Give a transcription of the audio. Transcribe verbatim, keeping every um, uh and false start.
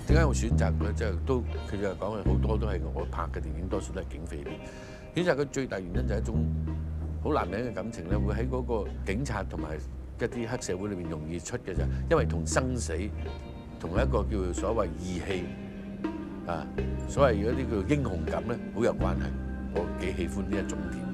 點解我選擇佢？即係都佢就講好多都係我拍嘅電影，多數都係警匪片。選擇佢最大原因就係一種好男人嘅感情咧，會喺嗰個警察同埋一啲黑社會裏邊容易出嘅就，因為同生死同一個叫做所謂義氣啊，所謂嗰啲叫做英雄感咧，好有關係。我幾喜歡呢一種電影。